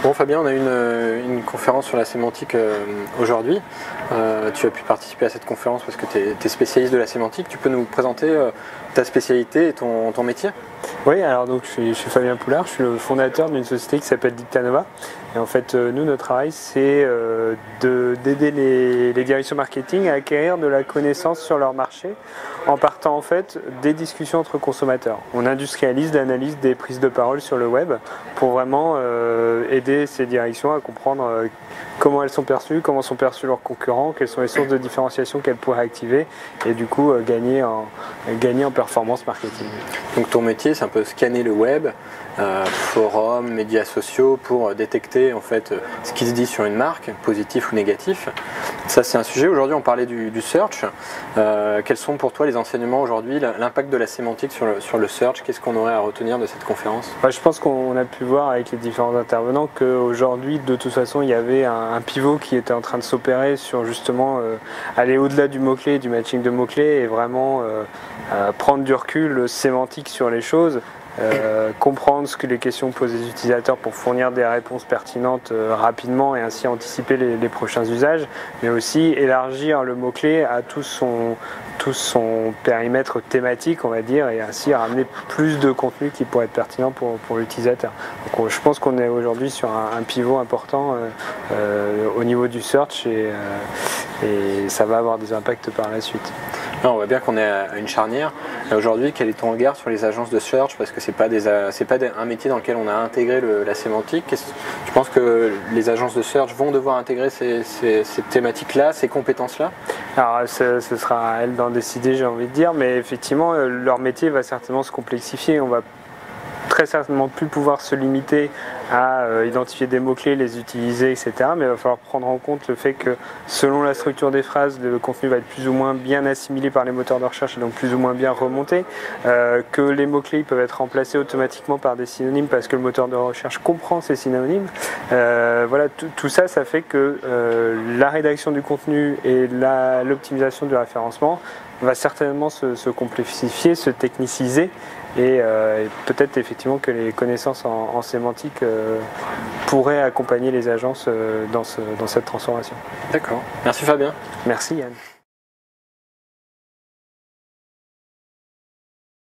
Bon Fabien, on a une conférence sur la sémantique aujourd'hui. Tu as pu participer à cette conférence parce que tu es spécialiste de la sémantique. Tu peux nous présenter ta spécialité et ton métier? Oui, alors donc je suis Fabien Poulard, je suis le fondateur d'une société qui s'appelle Dictanova. Et en fait, nous, notre travail, c'est d'aider les directions marketing à acquérir de la connaissance sur leur marché en partant en fait des discussions entre consommateurs. On industrialise l'analyse des prises de parole sur le web pour vraiment aider ces directions à comprendre comment elles sont perçues, comment sont perçus leurs concurrents, quelles sont les sources de différenciation qu'elles pourraient activer et du coup gagner en performance marketing. Donc ton métier, c'est un peu scanner le web, forums, médias sociaux pour détecter en fait ce qui se dit sur une marque, positif ou négatif. Ça c'est un sujet. Aujourd'hui on parlait du search. Quels sont pour toi les enseignements aujourd'hui, l'impact de la sémantique sur le search? Qu'est-ce qu'on aurait à retenir de cette conférence? Je pense qu'on a pu voir avec les différents intervenants qu'aujourd'hui de toute façon il y avait un pivot qui était en train de s'opérer sur justement aller au-delà du mot-clé, du matching de mots-clés et vraiment prendre du recul sémantique sur les choses. Comprendre ce que les questions posent les utilisateurs pour fournir des réponses pertinentes rapidement et ainsi anticiper les prochains usages, mais aussi élargir le mot-clé à tout son périmètre thématique, on va dire, et ainsi ramener plus de contenu qui pourrait être pertinent pour l'utilisateur. Donc je pense qu'on est aujourd'hui sur un pivot important au niveau du search et ça va avoir des impacts par la suite. On voit bien qu'on est à une charnière. Aujourd'hui, quel est ton regard sur les agences de search? Parce que c'est pas un métier dans lequel on a intégré la sémantique. Tu penses que les agences de search vont devoir intégrer ces thématiques-là, ces compétences-là? Alors ce sera à elles d'en décider, j'ai envie de dire, mais effectivement, leur métier va certainement se complexifier. On va très certainement plus pouvoir se limiter à identifier des mots-clés, les utiliser, etc. Mais il va falloir prendre en compte le fait que selon la structure des phrases, le contenu va être plus ou moins bien assimilé par les moteurs de recherche et donc plus ou moins bien remonté, que les mots-clés peuvent être remplacés automatiquement par des synonymes parce que le moteur de recherche comprend ces synonymes. Voilà, tout ça, ça fait que la rédaction du contenu et l'optimisation du référencement va certainement se complexifier, se techniciser et peut-être effectivement que les connaissances en sémantique pourraient accompagner les agences dans cette transformation. D'accord. Merci Fabien. Merci Yann.